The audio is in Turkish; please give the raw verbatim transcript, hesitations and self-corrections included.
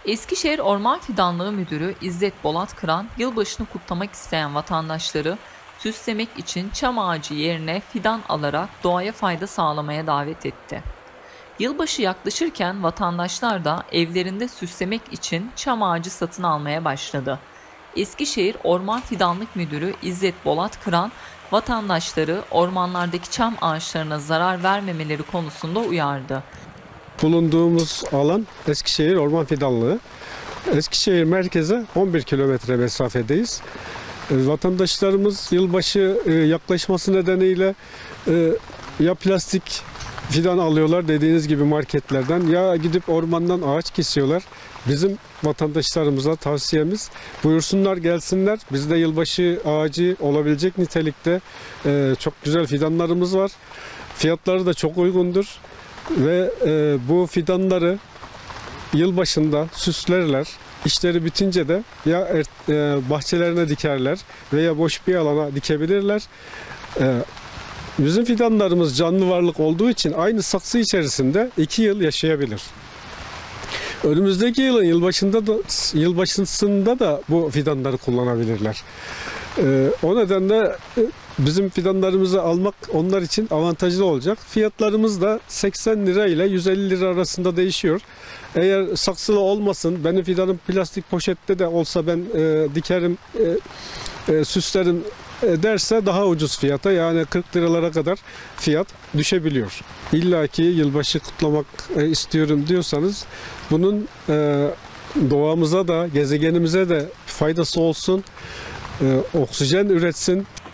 Eskişehir Orman Fidanlığı Müdürü İzzet Bolat Kıran, yılbaşını kutlamak isteyen vatandaşları süslemek için çam ağacı yerine fidan alarak doğaya fayda sağlamaya davet etti. Yılbaşı yaklaşırken vatandaşlar da evlerinde süslemek için çam ağacı satın almaya başladı. Eskişehir Orman Fidanlık Müdürü İzzet Bolat Kıran, vatandaşları ormanlardaki çam ağaçlarına zarar vermemeleri konusunda uyardı. Bulunduğumuz alan Eskişehir Orman Fidanlığı. Eskişehir merkeze on bir kilometre mesafedeyiz. Vatandaşlarımız yılbaşı yaklaşması nedeniyle ya plastik fidan alıyorlar dediğiniz gibi marketlerden, ya gidip ormandan ağaç kesiyorlar. Bizim vatandaşlarımıza tavsiyemiz, buyursunlar gelsinler. Bizde yılbaşı ağacı olabilecek nitelikte çok güzel fidanlarımız var. Fiyatları da çok uygundur. Ve e, bu fidanları yılbaşında süslerler. İşleri bitince de ya er, e, bahçelerine dikerler veya boş bir alana dikebilirler. E, bizim fidanlarımız canlı varlık olduğu için aynı saksı içerisinde iki yıl yaşayabilir. Önümüzdeki yılın yılbaşında da yılbaşında da bu fidanları kullanabilirler. E, o nedenle e, bizim fidanlarımızı almak onlar için avantajlı olacak. Fiyatlarımız da seksen lira ile yüz elli lira arasında değişiyor. Eğer saksılı olmasın, benim fidanım plastik poşette de olsa ben e, dikerim, e, e, süslerim e, derse daha ucuz fiyata, yani kırk liralara kadar fiyat düşebiliyor. İlla ki yılbaşı kutlamak e, istiyorum diyorsanız bunun e, doğamıza da gezegenimize de faydası olsun, e, oksijen üretsin.